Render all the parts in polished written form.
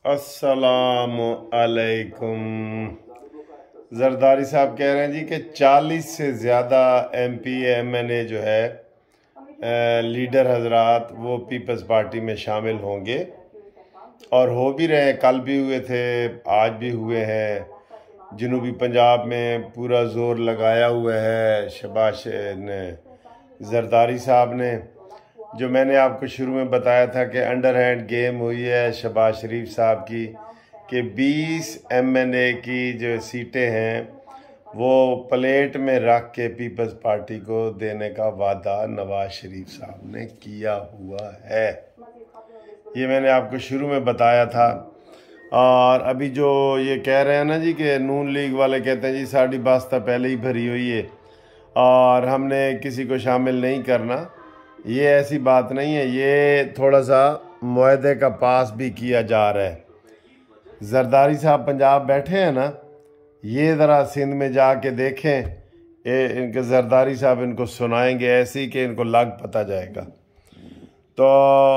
अस्सलामु अलैकुम। जरदारी साहब कह रहे हैं जी कि 40 से ज़्यादा MP MNA जो है लीडर हजरात वो पीपल्स पार्टी में शामिल होंगे और हो भी रहे हैं। कल भी हुए थे, आज भी हुए हैं। जनूबी पंजाब में पूरा जोर लगाया हुआ है शहबाज ने, जरदारी साहब ने। जो मैंने आपको शुरू में बताया था कि अंडर हैंड गेम हुई है शहबाज शरीफ साहब की कि 20 MNA की जो सीटें हैं वो प्लेट में रख के पीपल्स पार्टी को देने का वादा नवाज शरीफ साहब ने किया हुआ है। ये मैंने आपको शुरू में बताया था। और अभी जो ये कह रहे हैं ना जी कि नून लीग वाले कहते हैं जी साड़ी बास्ता पहले ही भरी हुई है और हमने किसी को शामिल नहीं करना, ये ऐसी बात नहीं है। ये थोड़ा सा मुआहदे का पास भी किया जा रहा है। जरदारी साहब पंजाब बैठे हैं ना, ये ज़रा सिंध में जाके देखें, इनके जरदारी साहब इनको सुनाएंगे ऐसे ही कि इनको लग पता जाएगा। तो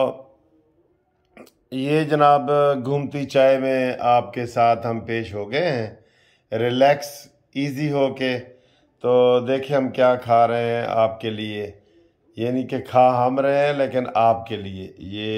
ये जनाब घूमती चाय में आपके साथ हम पेश हो गए हैं रिलैक्स इजी हो के। तो देखिए हम क्या खा रहे हैं आपके लिए, यानी कि खा हम रहे हैं लेकिन आपके लिए।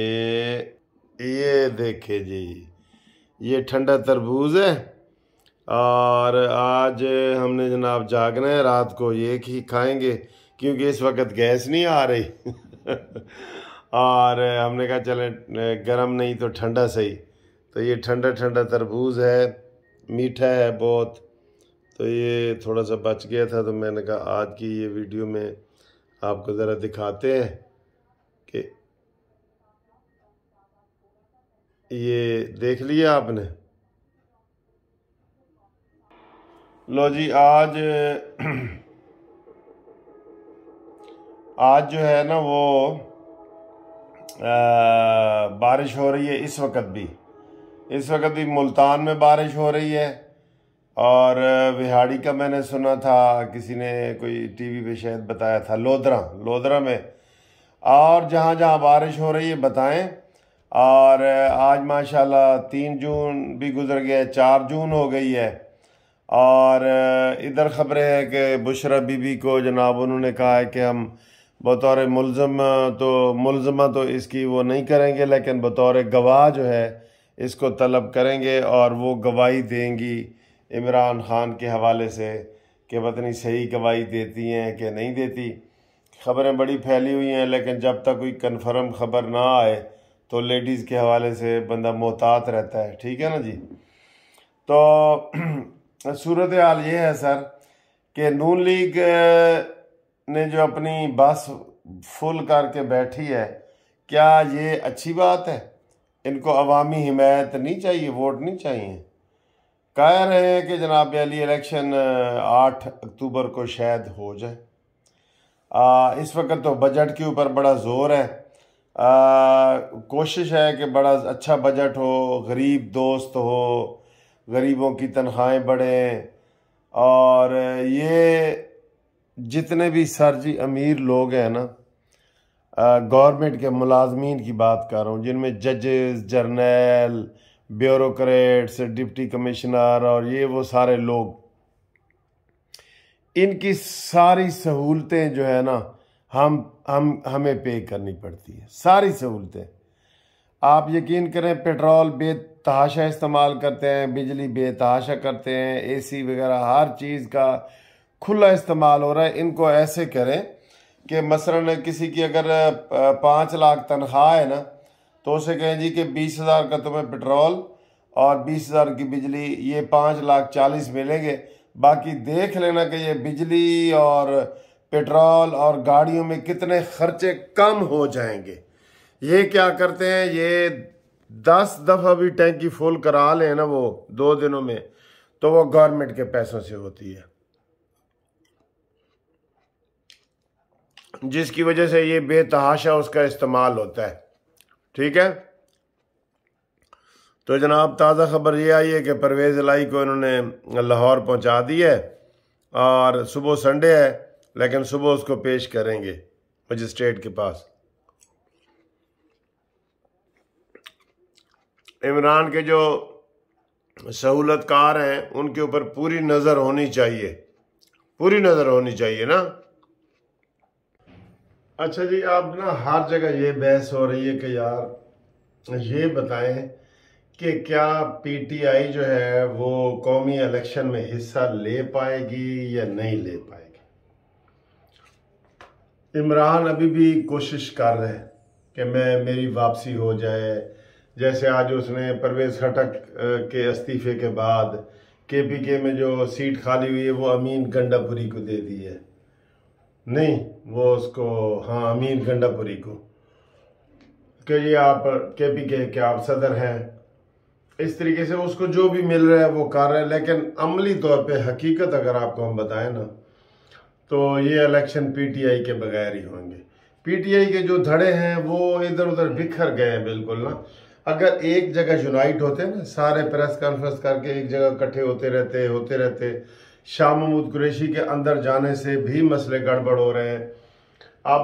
ये देखिए जी, ये ठंडा तरबूज है और आज हमने जनाब जागना है, रात को ये ही खाएंगे क्योंकि इस वक्त गैस नहीं आ रही और हमने कहा चले गरम नहीं तो ठंडा सही। तो ये ठंडा ठंडा तरबूज है, मीठा है बहुत। तो ये थोड़ा सा बच गया था तो मैंने कहा आज की ये वीडियो में आपको ज़रा दिखाते हैं कि ये देख लिया आपने। लो जी, आज आज जो है ना वो बारिश हो रही है। इस वक्त भी मुल्तान में बारिश हो रही है और विहाड़ी का मैंने सुना था, किसी ने कोई टीवी पे शायद बताया था, लोधरा में। और जहाँ जहाँ बारिश हो रही है बताएं। और आज माशाल्लाह 3 जून भी गुजर गया, 4 जून हो गई है। और इधर ख़बरें हैं कि बुशरा बीबी को जनाब उन्होंने कहा है कि हम बतौर मुलज़मा तो इसकी वो नहीं करेंगे, लेकिन बतौर गवाह जो है इसको तलब करेंगे और वो गवाही देंगी इमरान ख़ान के हवाले से कि पता नहीं सही गवाही देती हैं कि नहीं देती। ख़बरें बड़ी फैली हुई हैं, लेकिन जब तक कोई कन्फर्म ख़बर ना आए तो लेडीज़ के हवाले से बंदा मोहतात रहता है। ठीक है ना जी। तो सूरत हाल ये है सर कि नून लीग ने जो अपनी बस फुल करके बैठी है, क्या ये अच्छी बात है? इनको अवामी हिमायत नहीं चाहिए, वोट नहीं चाहिए? कह रहे हैं कि जनाब अली इलेक्शन 8 अक्टूबर को शायद हो जाए। इस वक्त तो बजट के ऊपर बड़ा जोर है। कोशिश है कि बड़ा अच्छा बजट हो, गरीब दोस्त हो, गरीबों की तनख्वाहें बढ़ें। और ये जितने भी सरजी अमीर लोग हैं ना, गवर्नमेंट के मुलाजमीन की बात कर रहा हूँ, जिनमें जजेस, जर्नल, ब्यूरोक्रेट्स, डिप्टी कमिश्नर और ये वो सारे लोग, इनकी सारी सहूलतें जो है ना हमें पे करनी पड़ती है। सारी सहूलतें आप यकीन करें, पेट्रोल बेतहाशा इस्तेमाल करते हैं, बिजली बेतहाशा करते हैं, AC वगैरह हर चीज़ का खुला इस्तेमाल हो रहा है। इनको ऐसे करें कि मसलन किसी की अगर 5 लाख तनख्वाह है ना, तो उसे कहें जी कि 20,000 का तुम्हें पेट्रोल और 20,000 की बिजली, ये 5,40,000 मिलेंगे। बाकी देख लेना कि ये बिजली और पेट्रोल और गाड़ियों में कितने खर्चे कम हो जाएंगे। ये क्या करते हैं, ये 10 दफ़ा भी टैंकी फुल करा लें ना वो 2 दिनों में, तो वो गवर्नमेंट के पैसों से होती है, जिसकी वजह से ये बेतहाशा उसका इस्तेमाल होता है। ठीक है। तो जनाब ताज़ा खबर ये आई है कि परवेज़ इलाही को इन्होंने लाहौर पहुंचा दी है और सुबह संडे है, लेकिन सुबह उसको पेश करेंगे मजिस्ट्रेट के पास। इमरान के जो सहूलतकार हैं उनके ऊपर पूरी नज़र होनी चाहिए, पूरी नज़र होनी चाहिए ना। अच्छा जी, आप ना हर जगह ये बहस हो रही है कि यार ये बताएं कि क्या पीटीआई जो है वो कौमी इलेक्शन में हिस्सा ले पाएगी या नहीं ले पाएगी। इमरान अभी भी कोशिश कर रहे हैं कि मेरी वापसी हो जाए। जैसे आज उसने परवेज़ खटक के इस्तीफे के बाद केपीके में जो सीट खाली हुई है वो अमीन गंडापुरी को दे दी है। नहीं, वो उसको, हाँ, अमीन गंडापुरी को, कि ये आप केपीके के आप सदर हैं। इस तरीके से उसको जो भी मिल रहा है वो कर रहा है। लेकिन अमली तौर पे हकीकत अगर आपको हम बताएं ना, तो ये इलेक्शन पीटीआई के बगैर ही होंगे। पीटीआई के जो धड़े हैं वो इधर उधर बिखर गए हैं बिल्कुल ना। अगर एक जगह यूनाइट होते ना, सारे प्रेस कॉन्फ्रेंस करके एक जगह इकट्ठे होते रहते, शाह महमूद कुरैशी के अंदर जाने से भी मसले गड़बड़ हो रहे हैं। अब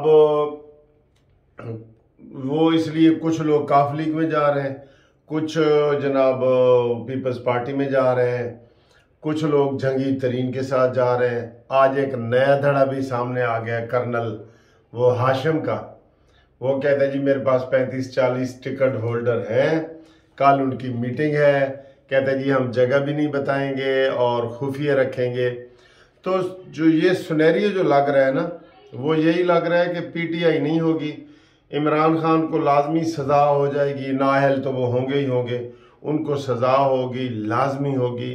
वो इसलिए कुछ लोग काफ लीग में जा रहे हैं, कुछ जनाब पीपल्स पार्टी में जा रहे हैं, कुछ लोग जहांगीर तरीन के साथ जा रहे हैं। आज एक नया धड़ा भी सामने आ गया, कर्नल वो हाशिम का। वो कहता है जी मेरे पास 35-40 टिकट होल्डर हैं, कल उनकी मीटिंग है, कहता है जी हम जगह भी नहीं बताएंगे और खुफिया रखेंगे। तो जो ये सुनेरियो जो लग रहा है ना, वो यही लग रहा है कि पीटीआई नहीं होगी, इमरान खान को लाजमी सज़ा हो जाएगी। नाअहल तो वो होंगे ही होंगे, उनको सज़ा होगी, लाजमी होगी।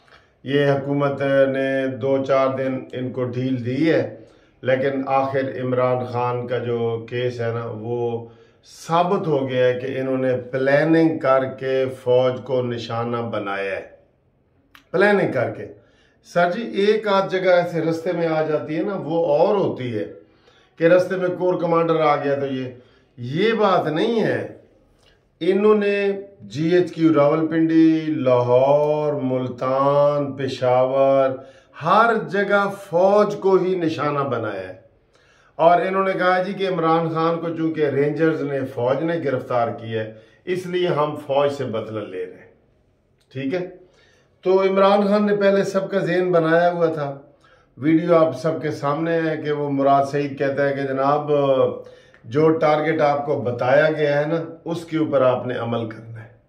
ये हुकूमत ने 2-4 दिन इनको ढील दी है, लेकिन आखिर इमरान खान का जो केस है ना वो साबित हो गया है कि इन्होंने प्लानिंग करके फौज को निशाना बनाया है, प्लानिंग करके। सर जी, एक आध जगह ऐसे रास्ते में आ जाती है ना, वो और होती है कि रास्ते में कोर कमांडर आ गया तो ये बात नहीं है। इन्होंने GHQ रावलपिंडी, लाहौर, मुल्तान, पेशावर, हर जगह फौज को ही निशाना बनाया है। और इन्होंने कहा जी कि इमरान खान को चूंकि रेंजर्स ने, फौज ने गिरफ्तार किया है, इसलिए हम फौज से बदला ले रहे हैं। ठीक है, तो इमरान खान ने पहले सबका ज़हन बनाया हुआ था। वीडियो आप सबके सामने है कि वो मुराद सईद कहता है कि जनाब जो टारगेट आपको बताया गया है ना, उसके ऊपर आपने अमल करना है।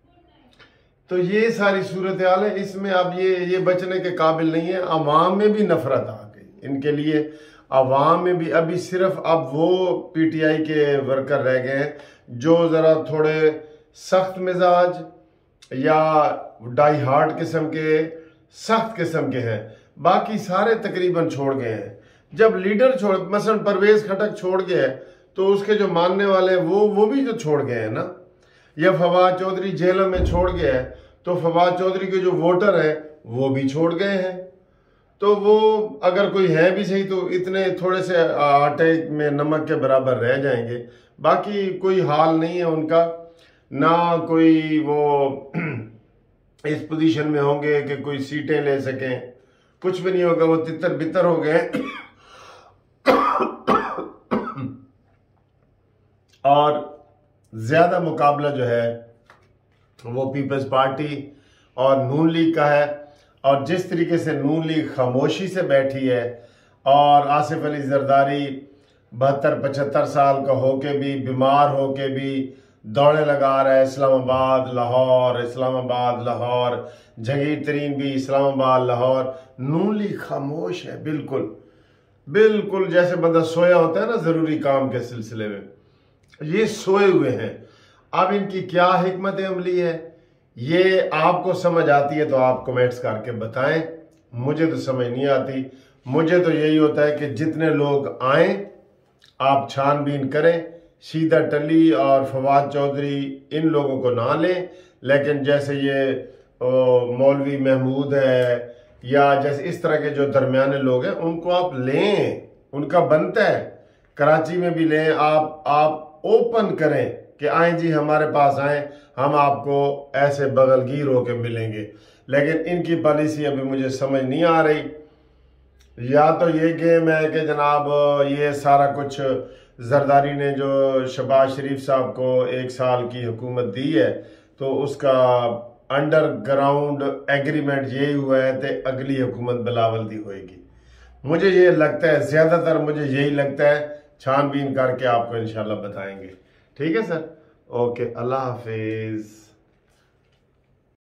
तो ये सारी सूरत हाल है। इसमें अब ये बचने के काबिल नहीं है। अवाम में भी नफरत आ गई इनके लिए। अवाम में भी अभी सिर्फ अब वो पीटीआई के वर्कर रह गए हैं जो ज़रा थोड़े सख्त मिजाज या डाई हार्ड किस्म के, सख्त किस्म के हैं। बाकी सारे तकरीबन छोड़ गए हैं। जब लीडर छोड़, मसलन परवेज खटक छोड़ गया है, तो उसके जो मानने वाले हैं वो भी तो छोड़ गए हैं ना। या फवाद चौधरी जेल में छोड़ गया है, तो फवाद चौधरी के जो वोटर हैं वो भी छोड़ गए हैं। तो वो अगर कोई है भी सही तो इतने थोड़े से आटे में नमक के बराबर रह जाएंगे। बाकी कोई हाल नहीं है उनका, ना कोई वो इस पोजीशन में होंगे कि कोई सीटें ले सकें, कुछ भी नहीं होगा। वो तितर बितर हो गए। और ज्यादा मुकाबला जो है वो पीपल्स पार्टी और नून लीग का है। और जिस तरीके से नून लीग खामोशी से बैठी है और आसिफ अली जरदारी 72-75 साल का होके भी, बीमार होके भी दौड़े लगा रहा है इस्लामाबाद लाहौर, इस्लामाबाद लाहौर, जहांगीर तरीन भी इस्लामाबाद लाहौर। नून लीग खामोश है, बिल्कुल बिल्कुल जैसे बंदा सोया होता है ना जरूरी काम के सिलसिले में, ये सोए हुए हैं। अब इनकी क्या हिकमत अमली है, ये आपको समझ आती है तो आप कमेंट्स करके बताएं। मुझे तो समझ नहीं आती। मुझे तो यही होता है कि जितने लोग आए आप छानबीन करें। सीधा टली और फवाद चौधरी इन लोगों को ना लें, लेकिन जैसे ये मौलवी महमूद है या जैसे इस तरह के जो दरमियाने लोग हैं उनको आप लें, उनका बनता है। कराची में भी लें, आप ओपन करें कि आए जी हमारे पास आए, हम आपको ऐसे बगलगीर होके मिलेंगे। लेकिन इनकी पॉलिसी अभी मुझे समझ नहीं आ रही। या तो ये गेम है कि जनाब ये सारा कुछ जरदारी ने जो शहबाज शरीफ साहब को 1 साल की हुकूमत दी है, तो उसका अंडरग्राउंड एग्रीमेंट यही हुआ है कि अगली हुकूमत बिलावल दी होएगी। मुझे ये लगता है, ज़्यादातर मुझे यही लगता है, छानबीन करके आपको इंशाल्लाह बताएंगे। ठीक है सर, ओके, अल्लाह हाफिज़।